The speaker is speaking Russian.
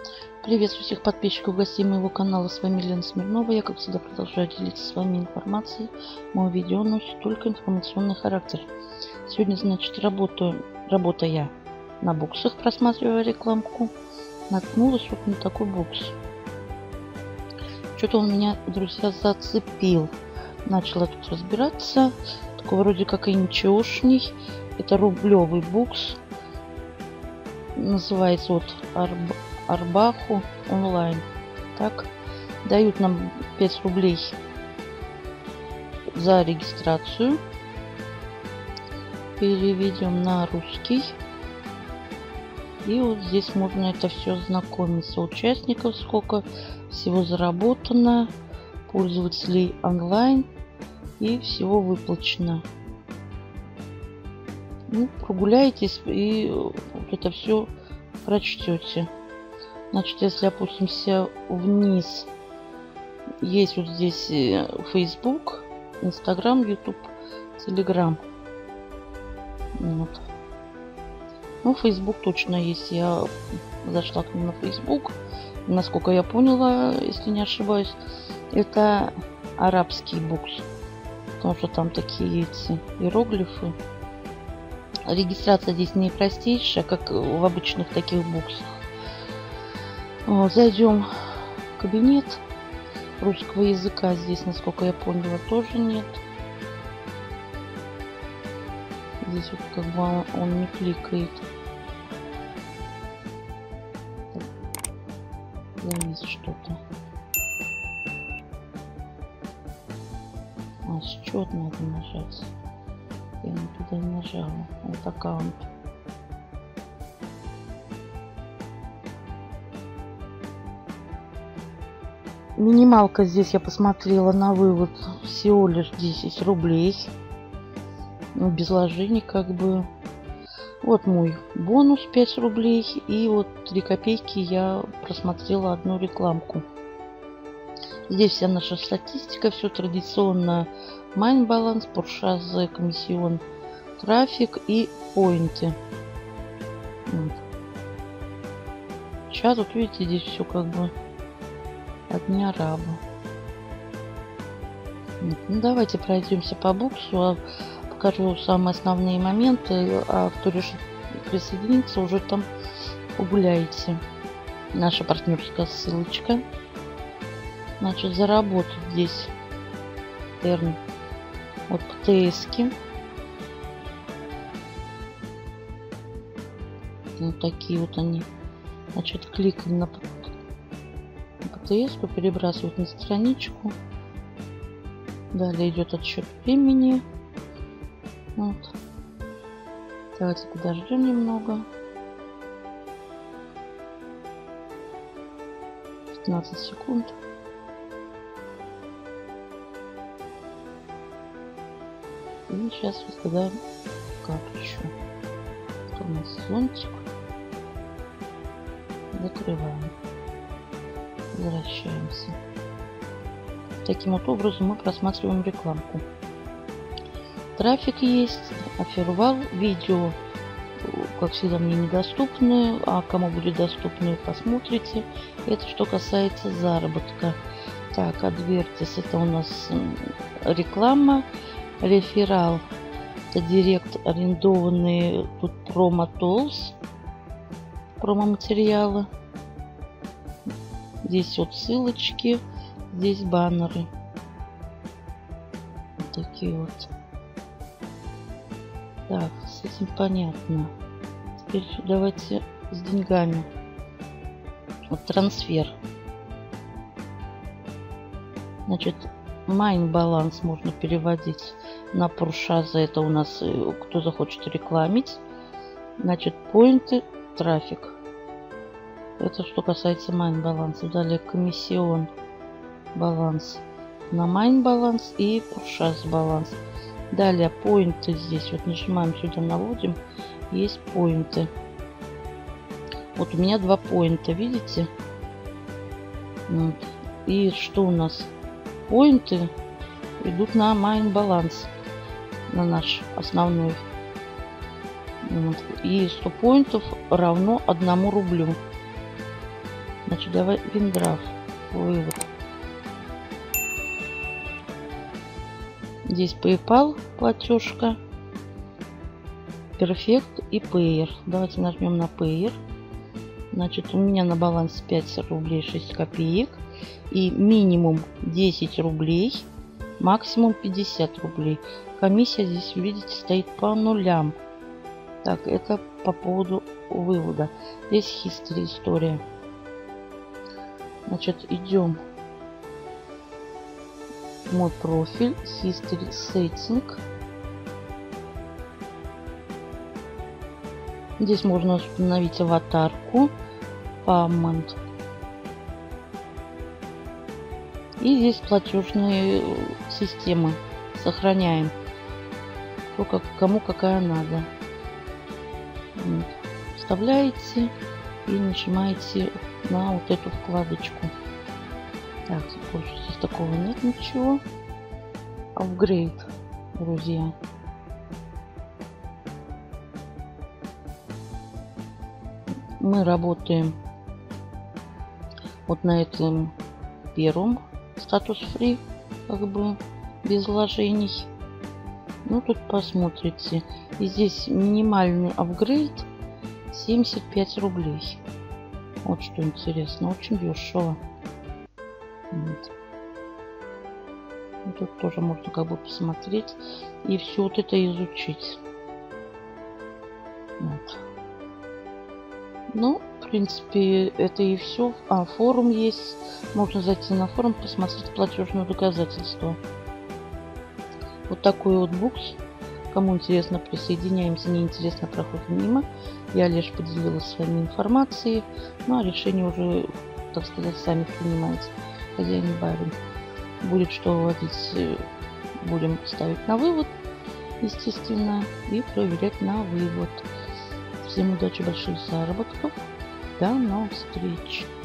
Приветствую всех подписчиков, гостей моего канала. С вами Лена Смирнова. Я, как всегда, продолжаю делиться с вами информацией. Мое видео носит только информационный характер. Сегодня, значит, работая на буксах, просматривая рекламку, наткнулась вот на такой букс. Что-то он меня, друзья, зацепил. Начала тут разбираться. Такой вроде как и ничегошний. Это рублевый букс. Называется вот Арбаху онлайн. Так, дают нам 5 рублей за регистрацию. Переведем на русский. И вот здесь можно это все знакомиться. Участников сколько всего заработано, пользователей онлайн и всего выплачено. Ну, прогуляйтесь и вот это все прочтете. Значит, если опустимся вниз, есть вот здесь Facebook, Instagram, YouTube, Telegram. Вот. Ну, Facebook точно есть. Я зашла к ним на Facebook. Насколько я поняла, если не ошибаюсь, это арабский букс. Потому что там такие эти иероглифы. Регистрация здесь не простейшая, как в обычных таких буксах. Зайдем в кабинет. Русского языка здесь, насколько я поняла, тоже нет. Здесь вот как бы он не кликает. Завис что-то. Счет надо нажать. Я не туда не нажала. Вот аккаунт. Минималка здесь, я посмотрела на вывод, всего лишь 10 рублей. Без вложений как бы. Вот мой бонус 5 рублей. И вот 3 копейки я просмотрела одну рекламку. Здесь вся наша статистика. Все традиционно. Майн баланс, пуршазы, комиссион, трафик и поинты. Вот. Сейчас вот видите, здесь все как бы одни арабы. Ну, давайте пройдемся по буксу, покажу самые основные моменты, а кто решит присоединиться, уже там погуляете. Наша партнерская ссылочка. Значит, заработать здесь Эрн от ПТС-ки. Вот такие вот они. Значит, кликаем на ПТС-ку, перебрасывать на страничку. Далее идет отсчет времени. Вот. Давайте подождем немного. 15 секунд. И сейчас выставляем карточку. Это у нас зонтик. Закрываем. Возвращаемся. Таким вот образом мы просматриваем рекламку. Трафик есть, офервал, видео, как всегда, мне недоступны, а кому будет доступны, посмотрите. Это что касается заработка. Так, Адвертис, это у нас реклама. Реферал, это директ, арендованные тут промо-толс, промо-материалы. Здесь вот ссылочки, здесь баннеры. Вот такие вот. Так, с этим понятно. Теперь давайте с деньгами. Вот трансфер. Значит, майн баланс можно переводить на пуршазы. Это у нас кто захочет рекламить. Значит, поинты, трафик. Это что касается майн баланса. Далее комиссион баланс на майн баланс и пуршаз баланс. Далее поинты здесь. Вот нажимаем сюда, наводим. Есть поинты. Вот у меня 2 поинта, видите? Вот. И что у нас? Поинты идут на майн баланс. На наш основной. Вот. И 100 поинтов равно 1 рублю. Значит, давай Виндраф. Вывод. Здесь PayPal платежка. Perfect и Payer. Давайте нажмем на Payer. Значит, у меня на балансе 5 рублей 6 копеек. И минимум 10 рублей, максимум 50 рублей. Комиссия здесь, видите, стоит по нулям. Так, это по поводу вывода. Здесь history, история. Значит, идем в мой профиль, history setting. Здесь можно установить аватарку, payment. И здесь платежные системы. Сохраняем. Кому какая надо. Вот. Вставляете и нажимаете на вот эту вкладочку. Так, больше здесь такого нет ничего. Upgrade, друзья. Мы работаем вот на этом первом статус free, как бы без вложений. Ну, тут посмотрите. И здесь минимальный апгрейд 75 рублей. Вот что интересно. Очень дешево. Вот. И тут тоже можно как бы посмотреть и все вот это изучить. Вот. Ну, в принципе, это и все. Форум есть. Можно зайти на форум, посмотреть платежное доказательство. Вот такой вот букс. Кому интересно, присоединяемся. Не интересно, проходим мимо. Я лишь поделилась с вами информацией. Ну, а решение уже, так сказать, сами принимаете. Хозяин и барин. Будет что выводить, будем ставить на вывод, естественно, и проверять на вывод. Всем удачи, больших заработков. До новых встреч.